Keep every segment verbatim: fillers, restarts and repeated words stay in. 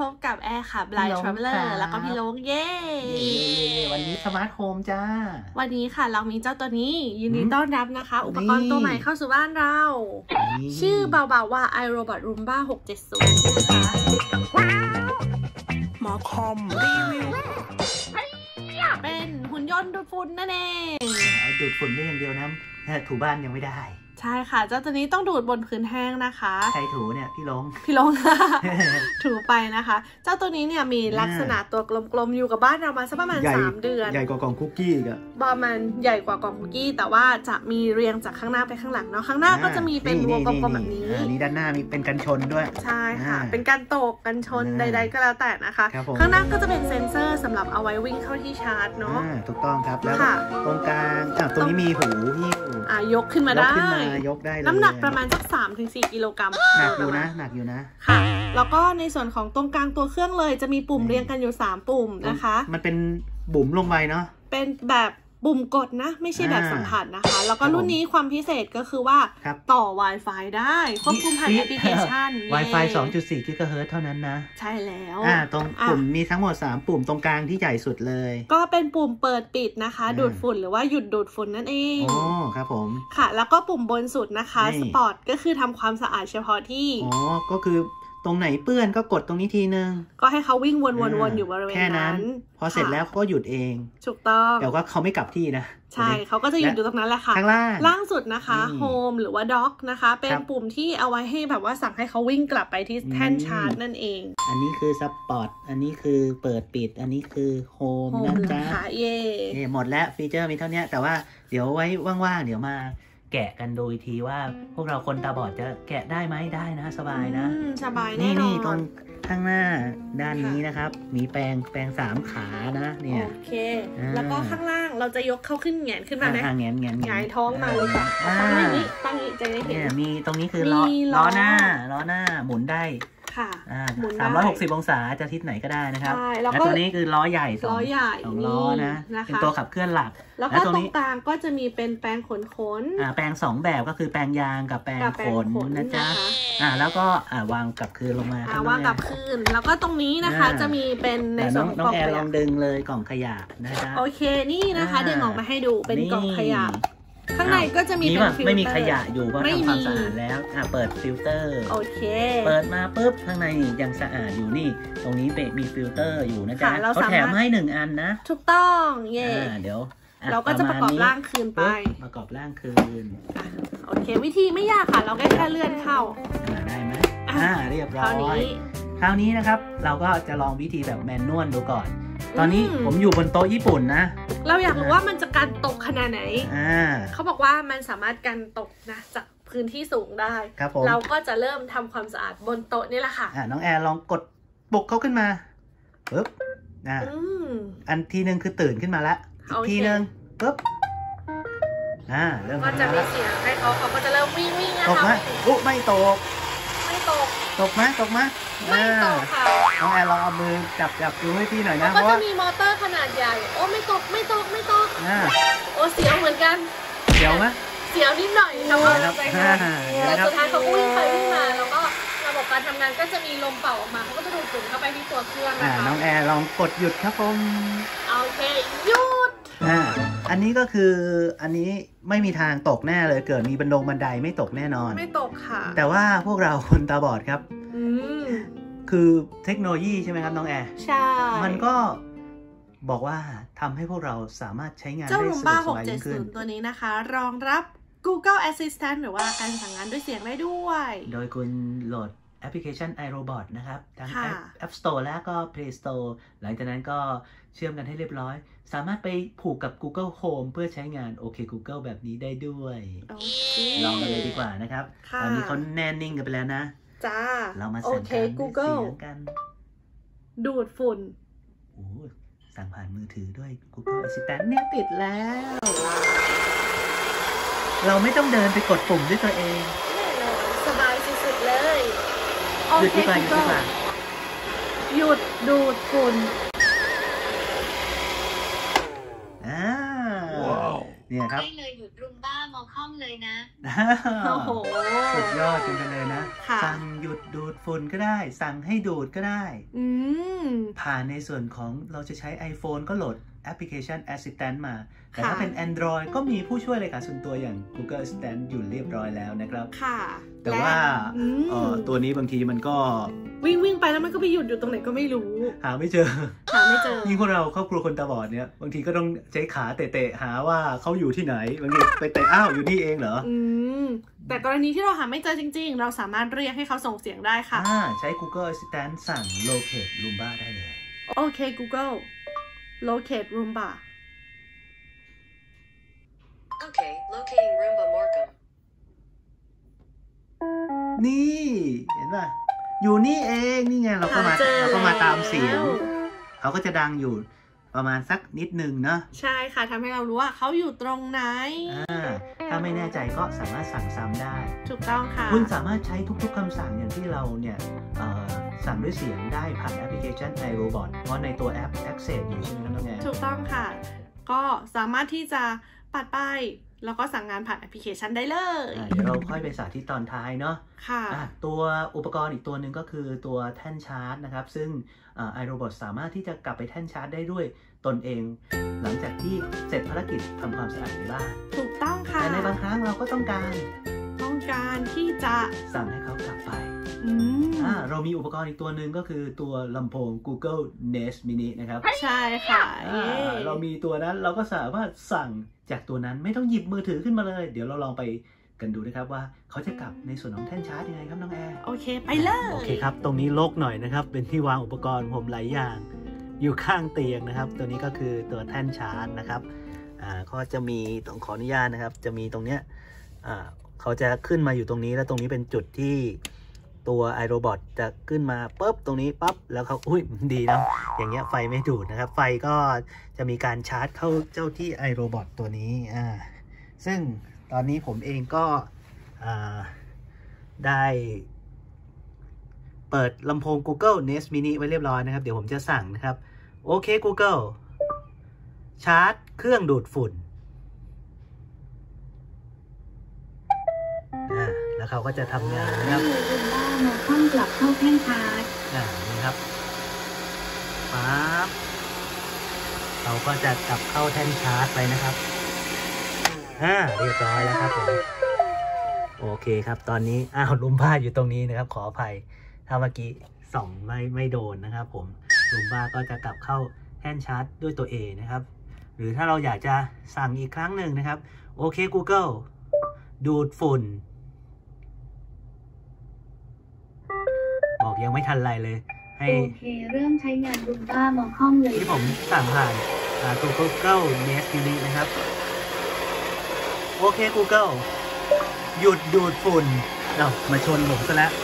บกับแอร์ค่ะ Blind Traveler แล้วก็พี่โลกเย้วันนี้สมาร์ทโฮมจ้าวันนี้ค่ะเรามีเจ้าตัวนี้ยินดีต้อนรับนะคะอุปกรณ์ตัวใหม่เข้าสู่บ้านเราชื่อเบาๆว่า iRobot Roomba หกเจ็ดศูนย์นะคะหมอคอมรีวิวเป็นหุ่นยนต์ดูดฝุ่นนั่นเองดูดฝุ่นได้อย่างเดียวนะถูบ้านยังไม่ได้ใช่ค่ะเจ้าตัวนี้ต้องดูดบนพื้นแห้งนะคะใครถูเนี่ยพี่ลงพี่ลง ถูไปนะคะเจ้าตัวนี้เนี่ยมีลักษณะตัวกลมๆอยู่กับบ้านเรามาสักประมาณสามเดือนใหญ่กว่ากล่องคุกกี้อีกอะประมาณใหญ่กว่ากล่องคุกกี้แต่ว่าจะมีเรียงจากข้างหน้าไปข้างหลังเนาะข้างหน้าก็จะมีเป็นวงกลมๆแบบนี้อันนี้ด้านหน้ามีเป็นกันชนด้วยใช่ค่ะเป็นการตกกันชนใดๆก็แล้วแต่นะคะข้างหน้าก็จะเป็นเซ็นเซอร์สำหรับเอาไว้วิ่งเข้าที่ชาร์จเนาะถูกต้องครับแล้วตรงกลางตรงนี้มีหูหิ้วอ่ะยกขึ้นมาได้ยกได้น้ำหนักประมาณสัก สามถึงสี่ กิโลกรัมหนักอยู่นะหนักอยู่นะค่ะแล้วก็ในส่วนของตรงกลางตัวเครื่องเลยจะมีปุ่มเรียงกันอยู่สามปุ่มนะคะมันเป็นบุ๋มลงไปเนาะเป็นแบบปุ่มกดนะไม่ใช่แบบสัมผัสนะคะแล้วก็รุ่นนี้ความพิเศษก็คือว่าต่อ Wi-Fi ได้ควบคุมผ่านแอปพลิเคชัน Wi-Fi สองจุดสี่ กิกะเฮิรตซ์เท่านั้นนะใช่แล้วอ่าตรงปุ่มมีทั้งหมดสามปุ่มตรงกลางที่ใหญ่สุดเลยก็เป็นปุ่มเปิดปิดนะคะดูดฝุ่นหรือว่าหยุดดูดฝุ่นนั่นเองอ๋อครับผมค่ะแล้วก็ปุ่มบนสุดนะคะสปอร์ตก็คือทำความสะอาดเฉพาะที่อ๋อก็คือตรงไหนเปื้อนก็กดตรงนี้ทีนึงก็ให้เขาวิ่งวนๆๆอยู่บริเวณนั้นพอเสร็จแล้วเขาก็หยุดเองถูกต้องแต่ว่าเขาไม่กลับที่นะใช่เขาก็จะหยุดอยู่ตรงนั้นแหละค่ะข้างล่างล่างสุดนะคะโฮมหรือว่าด็อกนะคะเป็นปุ่มที่เอาไว้ให้แบบว่าสั่งให้เขาวิ่งกลับไปที่แท่นชาร์จนั่นเองอันนี้คือสปอร์ตอันนี้คือเปิดปิดอันนี้คือโฮมนะจ๊ะเย่หมดแล้วฟีเจอร์มีเท่านี้แต่ว่าเดี๋ยวไว้ว่างๆเดี๋ยวมาแกะกันดูอีกทีว่าพวกเราคนตาบอดจะแกะได้ไหมได้นะสบายนะสบายแน่นอนนี่ตรงข้างหน้าด้านนี้นะครับมีแปรงแปรงสามขานะเนี่ยโอเคแล้วก็ข้างล่างเราจะยกเข้าขึ้นแงนขึ้นมาไหมแงนแงนหงายท้องมาเลยค่ะตั้งนี้ตั้งนี้จะได้เห็นเนี่ยมีตรงนี้คือล้อล้อหน้าล้อหน้าหมุนได้ค่ะสามร้อยหกสิบองศาจะทิศไหนก็ได้นะครับแล้วตัวนี้คือล้อใหญ่สองสองล้อนะเป็นตัวขับเคลื่อนหลักแล้วก็ตรงกลางก็จะมีเป็นแปรงขนขนอ่าแปรงสองแบบก็คือแปรงยางกับแปรงขนนะจ๊ะอ่าแล้วก็อ่าวางกลับคืนลงมาอ่าวางกลับคืนแล้วก็ตรงนี้นะคะจะมีเป็นในส่วนของกล่องขยะลองดึงเลยกล่องขยะนะจ๊ะโอเคนี่นะคะดึงออกมาให้ดูเป็นกล่องขยะข้างในก็จะมีเป็นฟิลเตอร์ไม่มีขยะอยู่เพราะทำความสะอาดแล้วอ่ะเปิดฟิลเตอร์โอเคเปิดมาปุ๊บข้างในยังสะอาดอยู่นี่ตรงนี้เป็นมีฟิลเตอร์อยู่นะจ๊ะเขาแถมให้หนึ่งอันนะถูกต้องเย่เดี๋ยวเราก็จะประกอบร่างคืนไปประกอบร่างคืนโอเควิธีไม่ยากค่ะเราแค่แค่เลื่อนเข้าได้ไหมอ่าเรียบร้อยคราวนี้นะครับเราก็จะลองวิธีแบบแมนนวลดูก่อนตอนนี้ผมอยู่บนโต๊ะญี่ปุ่นนะเราอยากรู้ว่ามันจะกันตกขนาดไหนเขาบอกว่ามันสามารถกันตกนะจากพื้นที่สูงได้เราก็จะเริ่มทำความสะอาดบนโต๊ะนี่แหละค่ะน้องแอร์ลองกดปลุกเขาขึ้นมาปึ๊บอ่าอันทีนึงคือตื่นขึ้นมาแล้วอีกทีนึงปึ๊บอ่าเริ่มก็จะมีเสียงให้เขาเขาก็จะเริ่มวิ่งวิ่งนะคะตกไหมอุ๊ไม่ตกไม่ตกตกไหมตกไหมไม่ตกค่ะน้องแอร์ลองเอามือจับจับดูให้พี่หน่อยนะเพราะว่าจะมีมอเตอร์ขนาดใหญ่โอ้ไม่ตกไม่ตกไม่ตกโอ้เสียวเหมือนกันเสียวไหมเสียวนิดหน่อยทำอะไรกันแต่สุดท้ายเขาวิ่งไปวิ่งมาแล้วก็ระบบการทำงานก็จะมีลมเป่าออกมาเขาก็จะดูดฝุ่นเข้าไปที่ตัวเครื่องนะคะน้องแอร์ลองกดหยุดครับผมโอเคหยุดอ่าอันนี้ก็คืออันนี้ไม่มีทางตกแน่เลยเกิดมีบันไดบันไดไม่ตกแน่นอนไม่ตกค่ะแต่ว่าพวกเราคนตาบอดครับคือเทคโนโลยีใช่ไหมครับน้องแอร์ใช่มันก็บอกว่าทำให้พวกเราสามารถใช้งานได้สะดวกสบายขึ้นตัวนี้นะคะรองรับ Google Assistant หรือว่าการสั่งงานด้วยเสียงได้ด้วยโดยคุณโหลดแอปพลิเคชัน iRobot นะครับทั้ง App Store และก็ Play Store หลังจากนั้นก็เชื่อมกันให้เรียบร้อยสามารถไปผูกกับ Google Home เพื่อใช้งานโอเค Google แบบนี้ได้ด้วยลองกันเลยดีกว่านะครับตอนนี้เขาแน่นิ่งกันไปแล้วนะจ้าเรามาสั่งการด้วยเสียงกันดูดฝุ่นโอ้สั่งผ่านมือถือด้วย Google Assistant เนี่ยติดแล้วเราไม่ต้องเดินไปกดปุ่มด้วยตัวเองสบายสุดๆเลยหยุดดีกว่าหยุดดีกว่าหยุดดูดฝุ่นเนี่ยครับได้เลยหยุดรุมบ้ามอคอมเลยนะโอ้โหสุดยอดจริงๆเลยนะสั่งหยุดดูดฝุ่นก็ได้สั่งให้ดูดก็ได้ผ่านในส่วนของเราจะใช้ iPhone ก็โหลดแอปพลิเคชัน Assistant มาแต่ถ้าเป็น Android ก็มีผู้ช่วยเลขาส่วนตัวอย่าง Google Assistant อยู่เรียบร้อยแล้วนะครับแต่ว่าตัวนี้บางทีมันก็วิ่งวิ่งไปแล้วมันก็ไปหยุดอยู่ตรงไหนก็ไม่รู้หาไม่เจอหาไม่เจอยิ่งพวกเราครอบครัวคนตาบอดเนี่ยบางทีก็ต้องใช้ขาเตะๆหาว่าเขาอยู่ที่ไหนบางทีไปเตะอ้าวอยู่นี่เองเหรออืมแต่กรณีที่เราหาไม่เจอจริงๆเราสามารถเรียกให้เขาส่งเสียงได้ค่ะใช้ Google Assistant สั่ง locate Roomba ได้เลยโอเค Google locate Roomba Okay locating Roomba Morecambe นี่เห็นป่ะอยู่นี่เองนี่ไงเราก็มาเราก็มาตามเสียงเขาก็จะดังอยู่ประมาณสักนิดนึงเนาะใช่ค่ะทำให้เรารู้ว่าเขาอยู่ตรงไหนถ้าไม่แน่ใจก็สามารถสั่งซ้ำได้ถูกต้องค่ะคุณสามารถใช้ทุกๆคำสั่งอย่างที่เราเนี่ยสั่งด้วยเสียงได้ผ่านแอปพลิเคชัน iRobot เพราะในตัวแอป Access อยู่ใช่ไหมครับน้องแอนถูกต้องค่ะก็สามารถที่จะปัดป้ายแล้วก็สั่งงานผ่านแอปพลิเคชันได้เลยเดี๋ยวเราค่อยไปสาธิตตอนท้ายเนาะค่ะตัวอุปกรณ์อีกตัวหนึ่งก็คือตัวแท่นชาร์จนะครับซึ่ง iRobot สามารถที่จะกลับไปแท่นชาร์จได้ด้วยตนเองหลังจากที่เสร็จภารกิจทำความสะอาดในบ้านถูกต้องค่ะแต่ในบางครั้งเราก็ต้องการต้องการที่จะสั่งให้เขากลับไปอ่าเรามีอุปกรณ์อีกตัวหนึ่งก็คือตัวลำโพง Google Nest Mini นะครับใช่ค่ะเรามีตัวนั้นเราก็สามารถสั่งจากตัวนั้นไม่ต้องหยิบมือถือขึ้นมาเลยเดี๋ยวเราลองไปกันดูนะครับว่าเขาจะกลับในส่วนของแท่นชาร์จยังไงครับน้องแอร์โอเคไปเลยโอเคครับตรงนี้รกหน่อยนะครับเป็นที่วางอุปกรณ์ผมหลายอย่างอยู่ข้างเตียงนะครับตัวนี้ก็คือตัวแท่นชาร์จนะครับอ่าก็จะมีต้องขออนุญาตนะครับจะมีตรงเนี้ยอ่าเขาจะขึ้นมาอยู่ตรงนี้แล้วตรงนี้เป็นจุดที่ตัว iRobot จะขึ้นมาปุ๊บตรงนี้ปั๊บแล้วเขาอุ้ยดีนะอย่างเงี้ยไฟไม่ดูดนะครับไฟก็จะมีการชาร์จเข้าเจ้าที่ iRobot ตัวนี้อ่าซึ่งตอนนี้ผมเองก็อ่าได้เปิดลำโพง Google Nest Mini ไว้เรียบร้อยนะครับเดี๋ยวผมจะสั่งนะครับโอเค Google ชาร์จเครื่องดูดฝุ่นอ่าแล้วเขาก็จะทำงานนะครับคุณบ้ามาข้องกลับเข้าแท่นชาร์จอ่านี่ครับปั๊บเราก็จะกลับเข้าแท่นชาร์จไปนะครับอ่าเรียบร้อยแล้วครับผมโอเคครับตอนนี้อ้าวลุมบ้าอยู่ตรงนี้นะครับขออภัยถ้าเมื่อกี้ส่องไม่ไม่โดนนะครับผมลุมบ้าก็จะกลับเข้าแท่นชาร์จด้วยตัวเองนะครับหรือถ้าเราอยากจะสั่งอีกครั้งหนึ่งนะครับโอเค Google ดูดฝุ่นบอกยังไม่ทันไรเลยให้โอเคเริ่มใช้งานลุมบ้ามองห้องเลยที่ผมสั่งผ่านตัว Google Nest Mini นะครับโอเค Google หยุดดูดฝุ่นเรามาชนผมซะแล้ว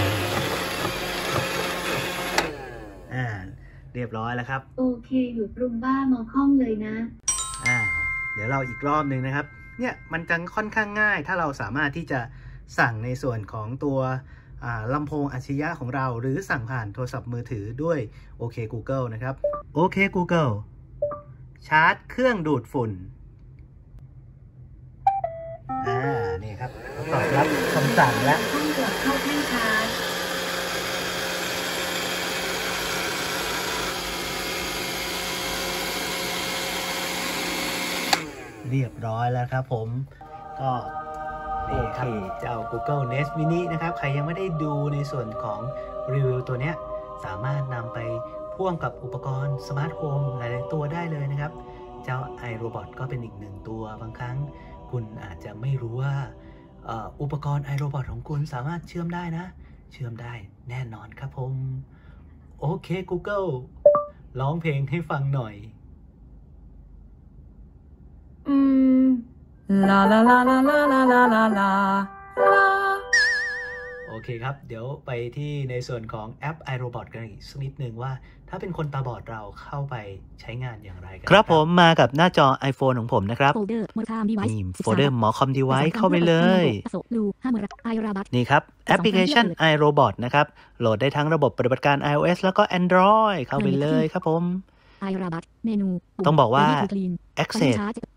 อ่าเรียบร้อยแล้วครับโอเคหยุดรุมบ้ามองห้องเลยนะอ่าเดี๋ยวเราอีกรอบหนึ่งนะครับเนี่ยมันจะค่อนข้างง่ายถ้าเราสามารถที่จะสั่งในส่วนของตัวลำโพงอัจฉริยะของเราหรือสั่งผ่านโทรศัพท์มือถือด้วยโอเค Google นะครับโอเค Google ชาร์จเครื่องดูดฝุ่นอ่านี่ครับตอบรับคำสั่งแล้วต้องกลับเข้าแท่นชาร์จเรียบร้อยแล้วครับผมก็นี่ครับเจ้า Google Nest Mini นะครับใครยังไม่ได้ดูในส่วนของรีวิวตัวเนี้ยสามารถนำไปพ่วงกับอุปกรณ์สมาร์ทโฮมหลายๆตัวได้เลยนะครับเจ้า iRobot ก็เป็นอีกหนึ่งตัวบางครั้งคุณอาจจะไม่รู้ว่าอุปกรณ์ iRobot ของคุณสามารถเชื่อมได้นะเชื่อมได้แน่นอนครับผมโอเค Google ร้องเพลงให้ฟังหน่อยอืมลาลาลาลาลาลาลาลาลาโอเคครับเดี๋ยวไปที่ในส่วนของแอป iRobot กันอีกสักนิดนึงว่าถ้าเป็นคนตาบอดเราเข้าไปใช้งานอย่างไรกันครับผมมากับหน้าจอ iPhone ของผมนะครับโฟลเดอร์นี่โฟลเดอร์ Morecambe Device เข้าไปเลยนี่ครับแอปพลิเคชัน iRobot นะครับโหลดได้ทั้งระบบปฏิบัติการ iOS แล้วก็ Android เข้าไปเลยครับผมต้องบอกว่า Access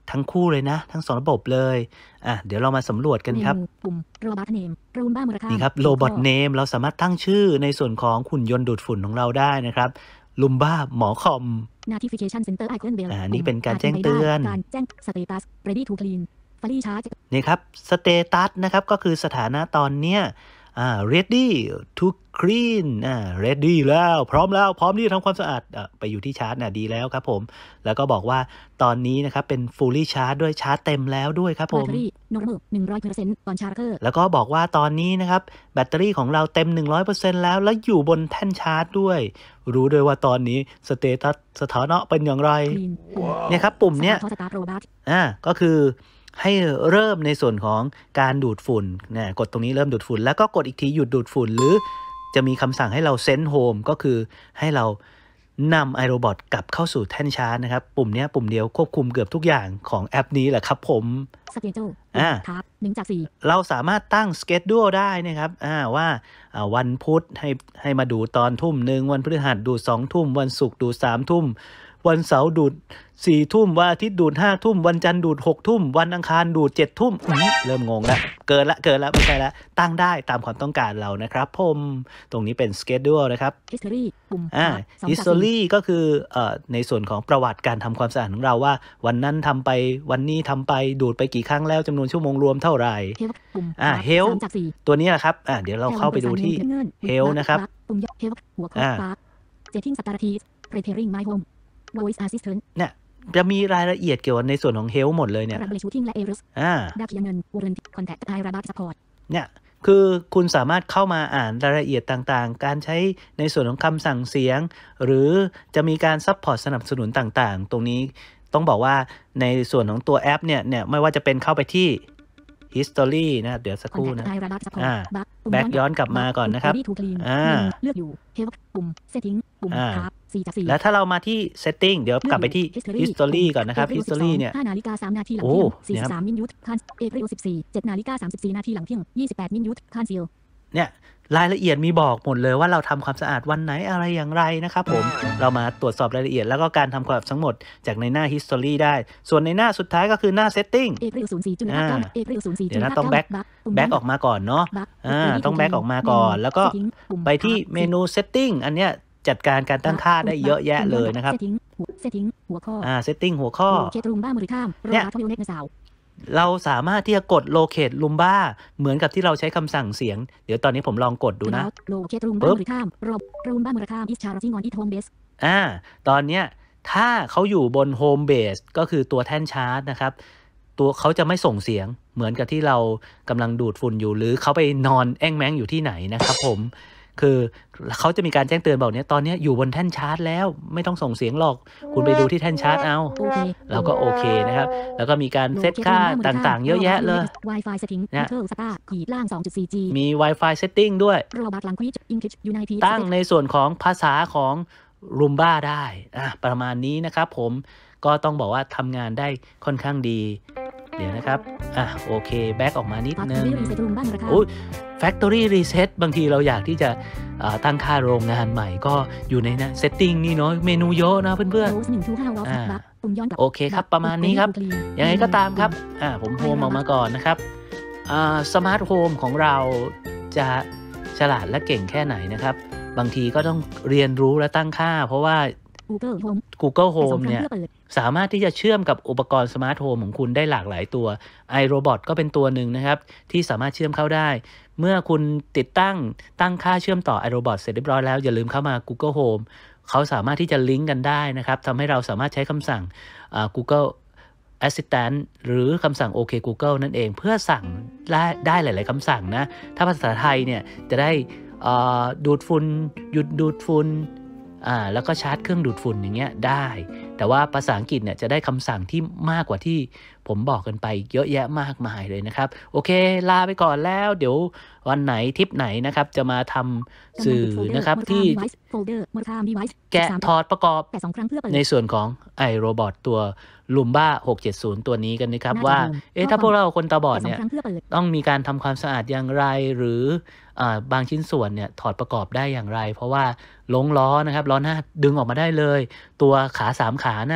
ทั้งคู่เลยนะทั้งสองระบบเลยอ่ะเดี๋ยวเรามาสำรวจกันครับปุ่ม Robot Name รูมบ้ามูลค่านี่ครับ Robot Name เราสามารถตั้งชื่อในส่วนของหุ่นยนต์ดูดฝุ่นของเราได้นะครับลุมบ้าหมอคอม Notification Center Icon Bell อ่านี่เป็นการแจ้งเตือนการแจ้ง Status Ready to Clean Fully Charged นี่ครับ Status นะครับก็คือสถานะตอนเนี้ยอ่า ready to clean อ่า ready แล้วพร้อมแล้วพร้อมที่จะทำความสะอาดอ่ะไปอยู่ที่ชาร์จน่ะดีแล้วครับผมแล้วก็บอกว่าตอนนี้นะครับเป็น fully charge ด้วยชาร์จเต็มแล้วด้วยครับผม Battery normal หนึ่งร้อยเปอร์เซ็นต์ on charger แล้วก็บอกว่าตอนนี้นะครับแบตเตอรี่ของเราเต็ม หนึ่งร้อยเปอร์เซ็นต์ แล้วและอยู่บนแท่นชาร์จด้วยรู้ด้วยว่าตอนนี้สเตตัสสถานะเป็นอย่างไรเนี่ยครับปุ่มเนี้ยอ่าก็คือให้เริ่มในส่วนของการดูดฝุ่นนะกดตรงนี้เริ่มดูดฝุ่นแล้วก็กดอีกทีหยุดดูดฝุ่นหรือจะมีคำสั่งให้เราเซนด์โฮมก็คือให้เรานำ iRobot กลับเข้าสู่แท่นชาร์จนะครับปุ่มนี้ปุ่มเดียวควบคุมเกือบทุกอย่างของแอปนี้แหละครับผม Schedule อ่าหนึ่งจากสี่เราสามารถตั้ง Schedule ได้นะครับอ่าว่าอ่าวันพุธให้ให้มาดูตอนทุ่มหนึ่งวันพฤหัสดูสองทุ่มวันศุกร์ดูสามทุ่มวันเสาร์ดูดสี่ทุ่มวันอาทิตย์ดูดห้าทุ่มวันจันทร์ดูดหกทุ่มวันอังคารดูดเจ็ดทุ่มเริ่มงงแล้วเกินละเกินละไม่ใช่ละตั้งได้ตามความต้องการเรานะครับผมตรงนี้เป็น schedule นะครับ history ปุ่มอ่า history ก็คือเอ่อในส่วนของประวัติการทำความสะอาดของเราว่าวันนั้นทำไปวันนี้ทำไปดูดไปกี่ครั้งแล้วจำนวนชั่วโมงรวมเท่าไหร่อ่า health ตัวนี้แหละครับอ่าเดี๋ยวเราเข้าไปดูที่ health นะครับปุ่ม health หัวข้อ setting strategies preparing my home voice assistant เนี่ยจะมีรายละเอียดเกี่ยวกับในส่วนของ health หมดเลยเนี่ย troubleshooting และ errors อ่าดักเงิน warranty contact iRobot support เนี่ยคือคุณสามารถเข้ามาอ่านรายละเอียดต่างๆการใช้ในส่วนของคำสั่งเสียงหรือจะมีการซัพพอร์ตสนับสนุนต่างๆตรงนี้ต้องบอกว่าในส่วนของตัวแอปเนี่ยเนี่ยไม่ว่าจะเป็นเข้าไปที่ history นะเดี๋ยวสักครู่นะอ่าแบ็กย้อนกลับมาก่อนนะครับอ่าเลือกอยู่ health ปุ่ม setting ปุ่มครับสี่จากสี่แล้วถ้าเรามาที่ setting เดี๋ยวกลับไปที่ history ก่อนนะครับ history เนี่ยห้านาฬิกาสามนาทีหลังเที่ยงสี่สิบสามมินิทคัน April สิบสี่ เจ็ดนาฬิกาสามสิบสี่นาทีหลังเที่ยงยี่สิบแปดมินิทคันซีลเนี่ยรายละเอียดมีบอกหมดเลยว่าเราทำความสะอาดวันไหนอะไรอย่างไรนะครับผมเรามาตรวจสอบรายละเอียดแล้วก็การทำความสะอาดทั้งหมดจากในหน้า history ได้ส่วนในหน้าสุดท้ายก็คือหน้า setting เดี๋ยวนะต้องแบ็คแบ็คออกมาก่อนเนาะอ่าต้องแบ็คออกมาก่อนแล้วก็ไปที่เมนู setting อันเนี้ยจัดการการตั้งค่าได้เยอะแยะเลยนะครับ setting หัวข้ออ่า setting หัวข้อเนี่ยเราสามารถที่จะกด locate Roomba เหมือนกับที่เราใช้คำสั่งเสียงเดี๋ยวตอนนี้ผมลองกดดูนะ locate Roomba รูมบ้ามูลค่า is charging on its home base อ่าตอนเนี้ยถ้าเขาอยู่บน home base ก็คือตัวแท่นชาร์จนะครับตัวเขาจะไม่ส่งเสียงเหมือนกับที่เรากำลังดูดฝุ่นอยู่หรือเขาไปนอนแอ้งแม้งอยู่ที่ไหนนะครับผมคือเขาจะมีการแจ้งเตือนบอกเนี้ยตอนนี้อยู่บนแท่นชาร์จแล้วไม่ต้องส่งเสียงหรอกคุณไปดูที่แท่นชาร์จเอาเราก็โอเคนะครับแล้วก็มีการเซตค่าต่างๆเยอะแยะเลย Wi-Fi setting นะขีดล่าง สองจุดสี่จีมี Wi-Fi setting ด้วย Robot language English United ตั้งในส่วนของภาษาของ Roomba ได้อ่ะประมาณนี้นะครับผมก็ต้องบอกว่าทำงานได้ค่อนข้างดีเดี๋ยวนะครับอ่ะโอเคแบ็กออกมานิดนึงโอ้ย Factory Reset บางทีเราอยากที่จะตั้งค่าโรงงานใหม่ก็อยู่ในนะ Setting นี่เนาะเมนูเยอะนะเพื่อนๆอ่าโอเคครับประมาณนี้ครับยังไงก็ตามครับอ่าผมโฮมออกมาก่อนนะครับอ่าสมาร์ทโฮมของเราจะฉลาดและเก่งแค่ไหนนะครับบางทีก็ต้องเรียนรู้และตั้งค่าเพราะว่า Google Home Google Home เนี่ยสามารถที่จะเชื่อมกับอุปกรณ์สมาร์ทโฮมของคุณได้หลากหลายตัว iRobot ก็เป็นตัวหนึ่งนะครับที่สามารถเชื่อมเข้าได้เมื่อคุณติดตั้งตั้งค่าเชื่อมต่อ iRobot เสร็จเรียบร้อยแล้วอย่าลืมเข้ามา Google Home เขาสามารถที่จะลิงก์กันได้นะครับทำให้เราสามารถใช้คำสั่ง Google Assistant หรือคำสั่ง OK Google นั่นเองเพื่อสั่งได้ได้หลายๆคำสั่งนะถ้าภาษาไทยเนี่ยจะได้ดูดฝุ่นหยุดดูดฝุ่นอ่าแล้วก็ชาร์จเครื่องดูดฝุ่นอย่างเงี้ยได้แต่ว่าภาษาอังกฤษเนี่ยจะได้คำสั่งที่มากกว่าที่ผมบอกกันไปเยอะแยะมากมายเลยนะครับโอเคลาไปก่อนแล้วเดี๋ยววันไหนทริปไหนนะครับจะมาทำสื่อนะครับที่แกะถอดประกอบในส่วนของ iRobot ตัว Roomba หกเจ็ดศูนย์ตัวนี้กันนะครับว่าเอ๊ะถ้าพวกเราคนตาบอดเนี่ยต้องมีการทำความสะอาดอย่างไรหรืออ่าบางชิ้นส่วนเนี่ยถอดประกอบได้อย่างไรเพราะว่าลงล้อนะครับล้อหน้าดึงออกมาได้เลยตัวขาสามขาน่ะ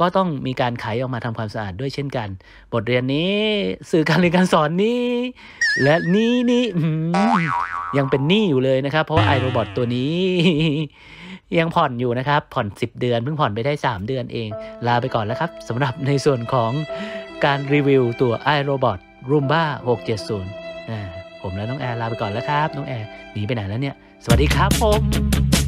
ก็ต้องมีการไขออกมาทำความสะอาดด้วยเช่นกันบทเรียนนี้สื่อการเรียนการสอนนี้และนี้นี่ยังเป็นหนี้อยู่เลยนะครับเพราะว่า iRobot ตัวนี้ยังผ่อนอยู่นะครับผ่อนสิบเดือนเพิ่งผ่อนไปได้สามเดือนเองลาไปก่อนแล้วครับสำหรับในส่วนของการรีวิวตัว iRobot Roomba หกเจ็ดศูนย์อ่าผมและน้องแอร์ลาไปก่อนแล้วครับน้องแอร์หนีไปไหนแล้วเนี่ยสวัสดีครับผม